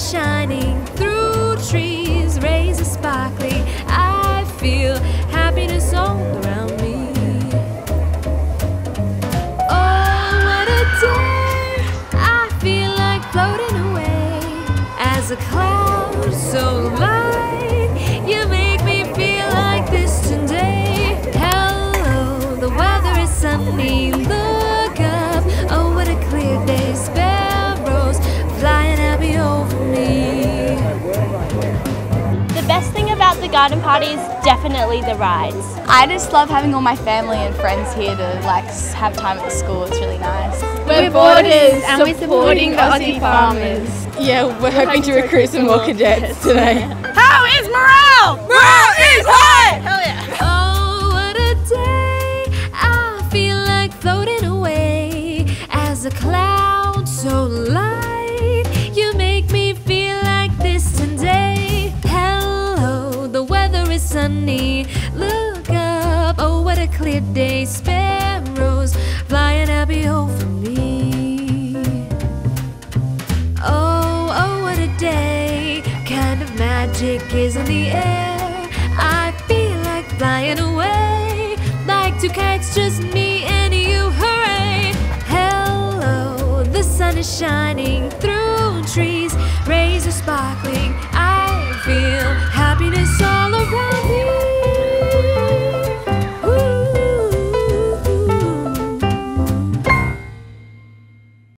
is shining through trees, rays are sparkling. I feel happiness all around me. Oh, what a day! I feel like floating away as a cloud so light. You make me feel like this today. Hello, the weather is sunny. Look up, oh what a clear day. Sparrows flying happy over me. The best thing about the garden party is definitely the rides. I just love having all my family and friends here to have time at the school. It's really nice. We're boarders and we're supporting the Aussie farmers. Yeah, we're hoping to recruit some more cadets today. How is morale? Morale is high! Hell yeah! Oh, what a day! I feel like floating away as a cloud so light. You make me feel like this today. Hello, the weather is sunny. Look up, oh what a clear day. Sparrows flying happy over me. Oh, what a day. Kind of magic is in the air. I feel like flying away, like two kites, just me and you, hooray! Hello, the sun is shining through trees, rays are sparkling. I feel happiness all around me.